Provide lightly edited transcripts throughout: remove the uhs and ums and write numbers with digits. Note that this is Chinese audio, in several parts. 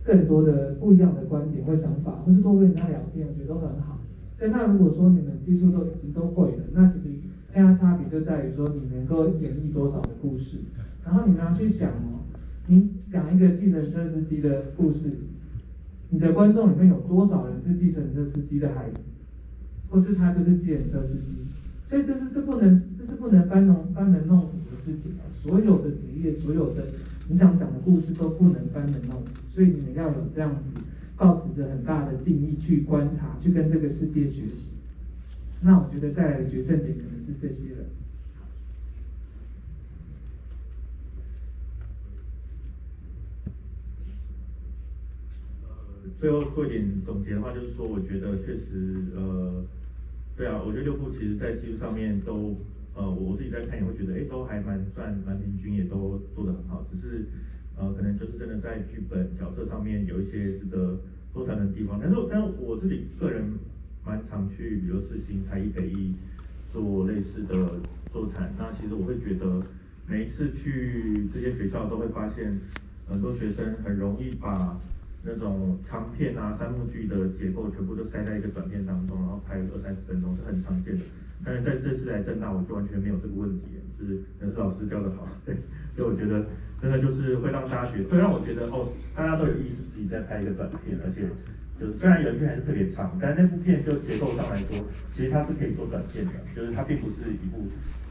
更多的不一样的观点或想法，或是多跟人家聊天，我觉得都很好。对，那如果说你们技术都已经都会了，那其实现在差别就在于说你能够演绎多少的故事，然后你们要去想哦，你讲一个计程车司机的故事，你的观众里面有多少人是计程车司机的孩子，或是他就是计程车司机，所以这是不能班门弄斧的事情啊！所有的职业，所有的你想讲的故事都不能班门弄斧，所以你们要有这样子，抱持着很大的敬意去观察，去跟这个世界学习。那我觉得再来的决胜点可能是这些了。 最后做一点总结的话，就是说，我觉得确实，对啊，我觉得6部其实在技术上面都，我自己在看也会觉得，都还算蛮平均，也都做得很好，只是，可能就是真的在剧本角色上面有一些值得多谈的地方。但我自己个人蛮常去，比如世新、台艺、北艺做类似的座谈。那其实我会觉得，每一次去这些学校都会发现，很多学生很容易把那种长片啊、3幕剧的结构全部都塞在一个短片当中，然后拍20-30分钟是很常见的。但是在这次来政大，我就完全没有这个问题，就是可能是老师教的好，对，所以我觉得真的就是会让大家会让我觉得大家都有意识自己在拍一个短片，而且就是虽然有一片还是特别长，但是那部片就结构上来说，其实它是可以做短片的，就是它并不是一部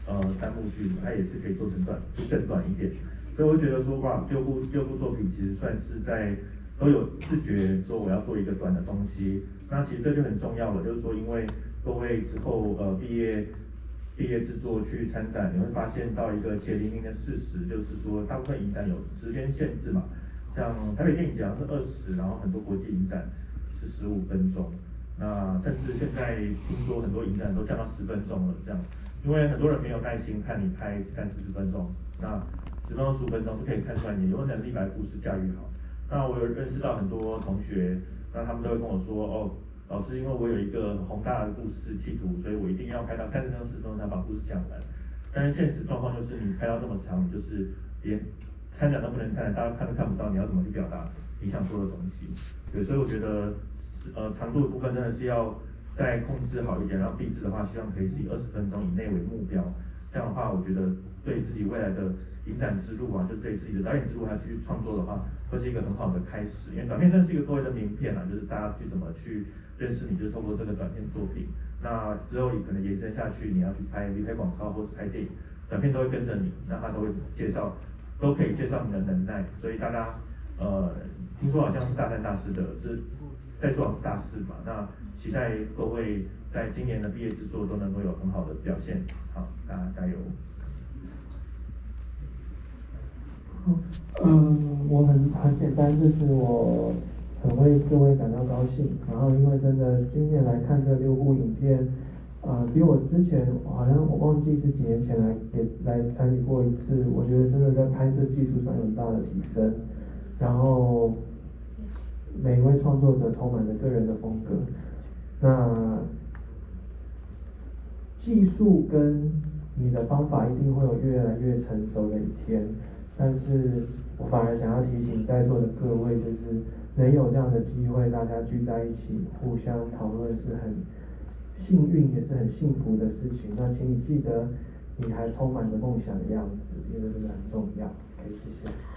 3幕剧，它也是可以做成更短一点。所以我会觉得说，哇，6部作品其实算是都有自觉说我要做一个短的东西，那其实这就很重要了，就是说因为各位之后毕业制作去参展，你会发现到一个血淋淋的事实，就是说大部分影展有时间限制嘛，像台北电影节是20，然后很多国际影展是15分钟，那甚至现在听说很多影展都降到10分钟了，这样，因为很多人没有耐心看你拍30-40分钟，那10分钟15分钟就可以看出来你有能力把故事驾驭好。那我有认识到很多同学，那他们都会跟我说，老师，因为我有一个宏大的故事企图，所以我一定要拍到30分钟、40分钟才把故事讲完。但是现实状况就是你拍到这么长，就是连参展都不能参展，大家看都看不到，你要怎么去表达你想说的东西？对，所以我觉得，长度的部分真的是要再控制好一点，然后壁纸的话，希望可以是以20分钟以内为目标。这样的话，我觉得对自己未来的影展之路啊，就对自己的导演之路还继续创作的话，会是一个很好的开始。因为短片真的是一个各位的名片啊，就是大家去怎么去认识你，就是透过这个短片作品。那之后可能延伸下去，你要去拍离拍广告或者拍电影，短片都会跟着你，那他都会都可以介绍你的能耐。所以大家听说好像是大三大四的，在做大四嘛，那期待各位在今年的毕业制作都能够有很好的表现。好，大家加油。 我很简单，就是我很为各位感到高兴。然后因为真的今年来看这6部影片，比我之前好像我忘记是几年前来参与过一次，我觉得真的在拍摄技术上有很大的提升。然后每一位创作者充满了个人的风格。那技术跟你的方法一定会有越来越成熟的一天，但是我反而想要提醒在座的各位，就是能有这样的机会，大家聚在一起互相讨论是很幸运也是很幸福的事情。那请你记得你还充满着梦想的样子，因为这个很重要。谢谢。